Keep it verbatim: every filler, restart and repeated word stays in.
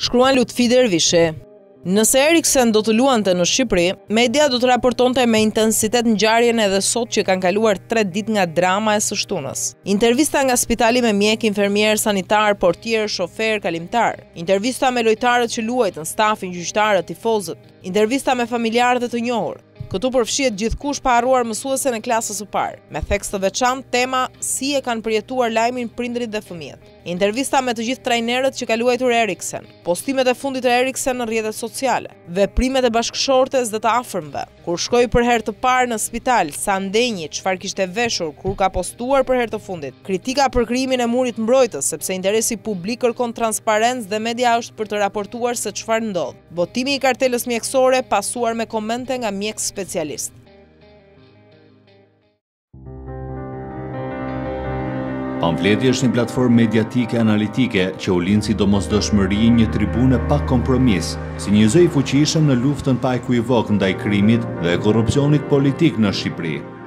shkruan Lutfi Dervishi. Nëse Eriksen do të luante në Shqipëri, media do të raportonte me intensitet ngjarjen edhe sot që kanë kaluar tre ditë nga drama e së shtunës. Intervista nga spitali me mjek, infermier, sanitar, portier, shofer, kalimtar. Intervista me lojtarët që luajtën, stafin, gjyqtarët, tifozët. Intervista me familjarët e të njohur. Këtu përfshihet gjithkush pa harruar mësuesen e klasës së parë. Me theks të veçantë, tema si e kanë përjetuar lajmin prindrit dhe fëmijët. Intervista me të gjithë trajnerët që ka luajtur Eriksen, postimet e fundit të Eriksen në rrjetet sociale, veprimet e bashkëshortes dhe të afërmve, kur shkoi për herë të parë në spital, sa ndenji, çfarë kishte veshur, kur ka postuar për herë të fundit, kritika për krijimin e murit mbrojtës, sepse interesi publik kërkon transparencë dhe media është për të raportuar se çfarë ndodh. Botimi i kartelës mjekësore pasuar me komente nga mjek specialist. Pamfleti është një platformë mediatike analitike që u lind si domosdoshmëri një tribune pa kompromis, si një zë i fuqishëm në luftën pa ekuivok ndaj krimit dhe korrupsionit politik në Shqipëri.